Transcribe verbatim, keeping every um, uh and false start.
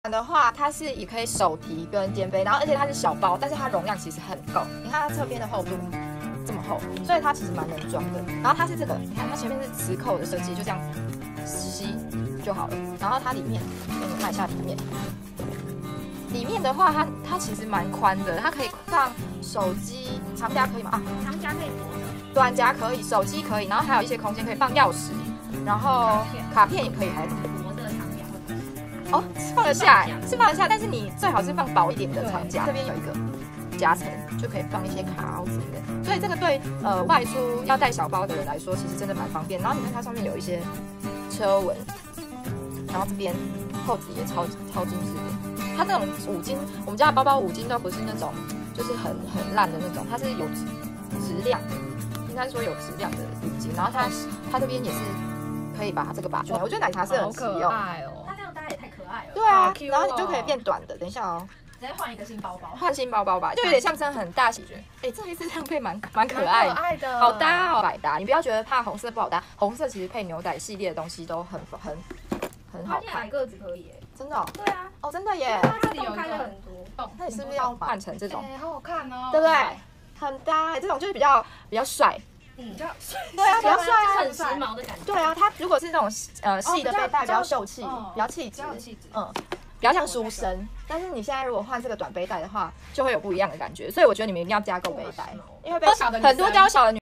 的话，它是也可以手提跟肩背，然后而且它是小包，但是它容量其实很够。你看它侧边的厚度这么厚，所以它其实蛮能装的。然后它是这个，你看它前面是磁扣的设计，就这样吸就好了。然后它里面，给你看一下里面。里面的话，它它其实蛮宽的，它可以放手机，长夹可以吗？啊， 长夹可以薄的， 短夹可以，手机可以，然后还有一些空间可以放钥匙，然后卡片也可以，还薄的长夹会不会？ 哦，放得下，是放得下，但是你最好是放薄一点的长夹，这边有一个夹层，就可以放一些卡之类的，所以这个对呃外出要带小包的人来说，其实真的蛮方便。然后你看它上面有一些车纹，然后这边扣子也超超精致的。它这种五金，我们家的包包五金都不是那种就是很很烂的那种，它是有质质量的，应该说有质量的五金。然后它它这边也是可以把它这个拔出来，我觉得奶茶是很实用。 爱哦，它这样搭也太可爱了。 对啊，然后你就可以变短的。等一下哦， 直接换一个新包包， 换新包包吧，就有点象征很大喜剧。哎，这一次这样配蛮蛮可爱， 可爱的， 好搭哦，百搭。你不要觉得怕红色不好搭，红色其实配牛仔系列的东西都很很很好看。 矮个子可以耶， 真的哦？ 对啊， 哦，真的耶。 它这里有开了很多洞， 那你是不是要换成这种？ 哎，好好看哦， 对不对？很搭，这种就是比较比较帅。 嗯，比较对啊，比较帅啊， 很时髦的感觉。 对啊，它如果是那种呃细的背带，比较秀气，比较气质，嗯，比较像书生。但是你现在如果换这个短背带的话，就会有不一样的感觉。所以我觉得你们一定要加购背带，因为很多娇小的女